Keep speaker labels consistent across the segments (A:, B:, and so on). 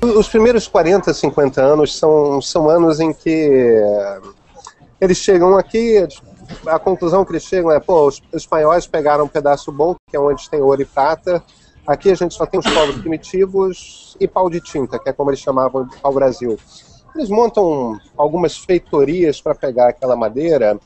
A: Os primeiros 40, 50 anos são anos em que eles chegam aqui, a conclusão que eles chegam é, pô, os espanhóis pegaram um pedaço bom, que é onde tem ouro e prata, aqui a gente só tem os povos primitivos e pau de tinta, que é como eles chamavam ao Brasil. Eles montam algumas feitorias para pegar aquela madeira,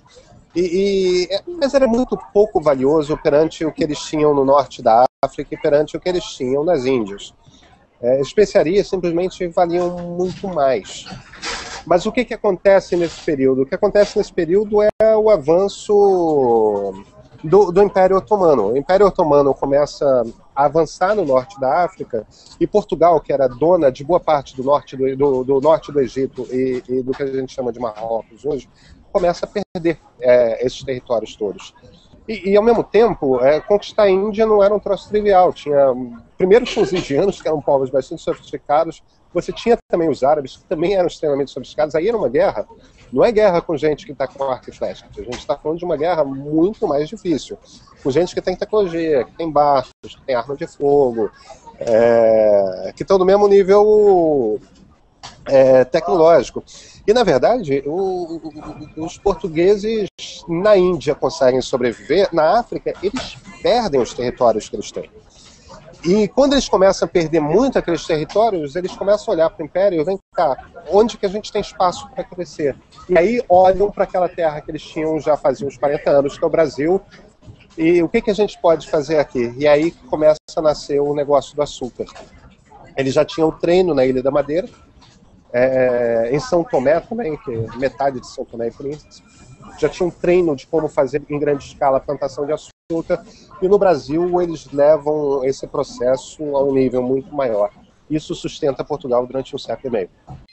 A: mas era muito pouco valioso perante o que eles tinham no norte da África e perante o que eles tinham nas Índias. Especiarias simplesmente valiam muito mais. Mas o que acontece nesse período? O que acontece nesse período é o avanço do Império Otomano. O Império Otomano começa a avançar no norte da África e Portugal, que era dona de boa parte do norte do Egito e do que a gente chama de Marrocos hoje, começa a perder esses territórios todos. E ao mesmo tempo, conquistar a Índia não era um troço trivial. Primeiro tinha os indianos, que eram povos bastante sofisticados, você tinha também os árabes, que também eram extremamente sofisticados. Aí era uma guerra, não é guerra com gente que está com arco e flecha, a gente está falando de uma guerra muito mais difícil, com gente que tem tecnologia, que tem barcos, que tem arma de fogo, que estão no mesmo nível tecnológico. E, na verdade, os portugueses na Índia conseguem sobreviver, na África eles perdem os territórios que eles têm. E quando eles começam a perder muito aqueles territórios, eles começam a olhar para o Império, vem cá, onde que a gente tem espaço para crescer? E aí olham para aquela terra que eles tinham já fazia uns 40 anos, que é o Brasil, e o que a gente pode fazer aqui? E aí começa a nascer o negócio do açúcar. Eles já tinham treino na Ilha da Madeira, em São Tomé também, que é metade de São Tomé e Príncipe, já tinha um treino de como fazer em grande escala a plantação de açúcar, e no Brasil eles levam esse processo a um nível muito maior. Isso sustenta Portugal durante um século e meio.